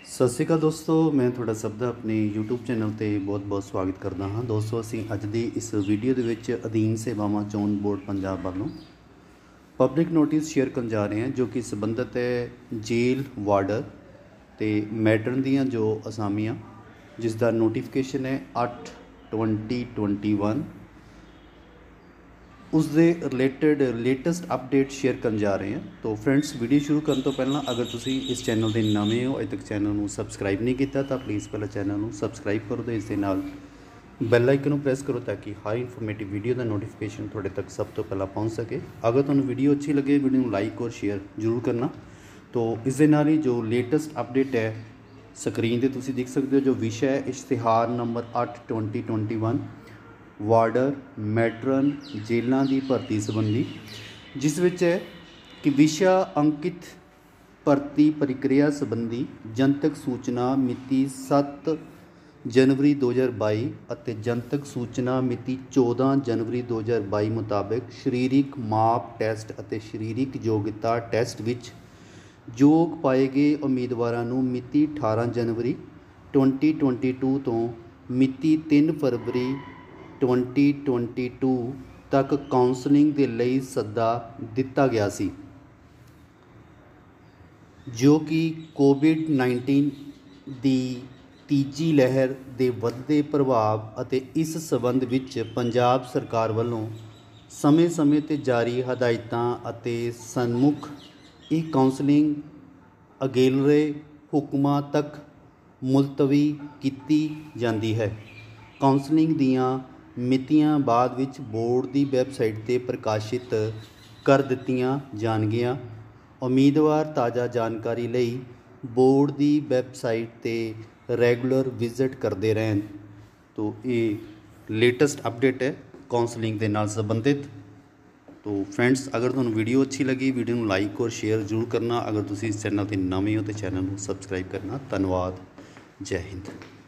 ਸਤਿ ਸ਼੍ਰੀ ਅਕਾਲ ਦੋਸਤੋ, ਮੈਂ ਤੁਹਾਡਾ ਸਭ ਦਾ ਆਪਣੇ YouTube ਚੈਨਲ 'ਤੇ ਬਹੁਤ-ਬਹੁਤ ਸਵਾਗਤ ਕਰਦਾ ਹਾਂ। ਦੋਸਤੋ, ਅਸੀਂ ਅੱਜ ਦੀ ਇਸ ਵੀਡੀਓ ਦੇ ਵਿੱਚ ਅਧੀਨ ਸੇਵਾਵਾਂ ਚੋਣ ਬੋਰਡ ਪੰਜਾਬ ਵੱਲੋਂ ਪਬਲਿਕ ਨੋਟਿਸ ਸ਼ੇਅਰ ਕਰਨ ਜਾ ਰਹੇ ਹਾਂ, ਜੋ ਕਿ ਸੰਬੰਧਿਤ ਹੈ ਜੇਲ੍ਹ ਵਾਰਡਰ ਅਤੇ ਮੈਟਰਨ ਦੀਆਂ ਜੋ ਅਸਾਮੀਆਂ, ਜਿਸ ਦਾ ਨੋਟੀਫਿਕੇਸ਼ਨ ਹੈ 8/2021, ਉਸ ਦੇ ਰਿਲੇਟਡ ਲੇਟੈਸਟ ਅਪਡੇਟ ਸ਼ੇਅਰ ਕਰਨ ਜਾ ਰਹੇ ਹਾਂ। ਤਾਂ ਫਰੈਂਡਸ, ਵੀਡੀਓ ਸ਼ੁਰੂ ਕਰਨ ਤੋਂ ਪਹਿਲਾਂ ਅਗਰ ਤੁਸੀਂ ਇਸ ਚੈਨਲ ਦੇ ਨਵੇਂ ਹੋ, ਅਜੇ ਤੱਕ ਚੈਨਲ ਨੂੰ ਸਬਸਕ੍ਰਾਈਬ ਨਹੀਂ ਕੀਤਾ, ਤਾਂ ਪਲੀਜ਼ ਪਹਿਲਾਂ ਚੈਨਲ ਨੂੰ ਸਬਸਕ੍ਰਾਈਬ ਕਰੋ ਅਤੇ ਇਸ ਦੇ ਨਾਲ ਬੈਲ ਆਈਕਨ ਨੂੰ ਪ੍ਰੈਸ ਕਰੋ ਤਾਂ ਕਿ ਹਰ ਇਨਫੋਰਮੇਟਿਵ ਵੀਡੀਓ ਦਾ ਨੋਟੀਫਿਕੇਸ਼ਨ ਤੁਹਾਡੇ ਤੱਕ ਸਭ ਤੋਂ ਪਹਿਲਾਂ ਪਹੁੰਚ ਸਕੇ। ਅਗਰ ਤੁਹਾਨੂੰ ਵੀਡੀਓ ਅੱਛੀ ਲੱਗੇ, ਵੀਡੀਓ ਨੂੰ ਲਾਈਕ ਔਰ ਸ਼ੇਅਰ ਜ਼ਰੂਰ ਕਰਨਾ। ਤਾਂ ਇਸ ਦੇ ਨਾਲ ਹੀ ਜੋ ਲੇਟੈਸਟ ਅਪਡੇਟ ਹੈ ਸਕਰੀਨ 'ਤੇ ਤੁਸੀਂ ਦੇਖ ਸਕਦੇ ਹੋ, ਜੋ ਵਿਸ਼ਾ ਹੈ ਇਸ਼ਤਿਹਾਰ ਨੰਬਰ 8/2021 ਵਾਰਡਰ ਮੈਟਰਨ ਜੇਲ੍ਹਾਂ ਦੀ ਭਰਤੀ ਸੰਬੰਧੀ, ਜਿਸ ਵਿੱਚ ਹੈ ਕਿ ਵਿਸ਼ਾ ਅੰਕਿਤ ਭਰਤੀ ਪ੍ਰਕਿਰਿਆ ਸੰਬੰਧੀ ਜਨਤਕ ਸੂਚਨਾ ਮਿਤੀ 7 ਜਨਵਰੀ 2022 ਅਤੇ ਜਨਤਕ ਸੂਚਨਾ ਮਿਤੀ 14 ਜਨਵਰੀ 2022 ਮੁਤਾਬਕ ਸਰੀਰਕ ਮਾਪ ਟੈਸਟ ਅਤੇ ਸਰੀਰਕ ਯੋਗਤਾ ਟੈਸਟ ਵਿੱਚ ਯੋਗ ਪਾਏ ਗਏ ਉਮੀਦਵਾਰਾਂ ਨੂੰ ਮਿਤੀ 18 ਜਨਵਰੀ 2022 ਤੋਂ ਮਿਤੀ 3 ਫਰਵਰੀ 2022 ਤੱਕ ਕਾਉਂਸਲਿੰਗ ਦੇ ਲਈ ਸੱਦਾ ਦਿੱਤਾ ਗਿਆ ਸੀ, ਜੋ ਕਿ ਕੋਵਿਡ-19 ਦੀ ਤੀਜੀ ਲਹਿਰ ਦੇ ਵੱਧਦੇ ਪ੍ਰਭਾਵ ਅਤੇ ਇਸ ਸੰਬੰਧ ਵਿੱਚ ਪੰਜਾਬ ਸਰਕਾਰ ਵੱਲੋਂ ਸਮੇਂ-ਸਮੇਂ 'ਤੇ ਜਾਰੀ ਹਦਾਇਤਾਂ ਅਤੇ ਸਨਮੁਖ ਇਹ ਕਾਉਂਸਲਿੰਗ ਅਗੇਲਰੇ ਹੁਕਮਾਂ ਤੱਕ ਮੁਲਤਵੀ ਕੀਤੀ ਜਾਂਦੀ ਹੈ। ਕਾਉਂਸਲਿੰਗ ਦੀਆਂ ਮਿਤੀਆਂ ਬਾਅਦ ਵਿੱਚ ਬੋਰਡ ਦੀ ਵੈੱਬਸਾਈਟ 'ਤੇ ਪ੍ਰਕਾਸ਼ਿਤ ਕਰ ਦਿੱਤੀਆਂ ਜਾਣਗੀਆਂ। ਉਮੀਦਵਾਰ ਤਾਜ਼ਾ ਜਾਣਕਾਰੀ ਲਈ ਬੋਰਡ ਦੀ ਵੈੱਬਸਾਈਟ 'ਤੇ ਰੈਗੂਲਰ ਵਿਜ਼ਿਟ ਕਰਦੇ ਰਹਿਣ। ਤੋ ਇਹ ਲੇਟੈਸਟ ਅਪਡੇਟ ਹੈ ਕਾਉਂਸਲਿੰਗ ਦੇ ਨਾਲ ਸੰਬੰਧਿਤ। ਤੋ ਫਰੈਂਡਸ, ਅਗਰ ਤੁਹਾਨੂੰ ਵੀਡੀਓ ਅੱਛੀ ਲੱਗੀ, ਵੀਡੀਓ ਨੂੰ ਲਾਈਕ ਔਰ ਸ਼ੇਅਰ ਜ਼ਰੂਰ ਕਰਨਾ। ਅਗਰ ਤੁਸੀਂ ਇਸ ਚੈਨਲ 'ਤੇ ਨਵੇਂ ਹੋ ਤਾਂ ਚੈਨਲ ਨੂੰ ਸਬਸਕ੍ਰਾਈਬ ਕਰਨਾ। ਧੰਨਵਾਦ। ਜੈ ਹਿੰਦ।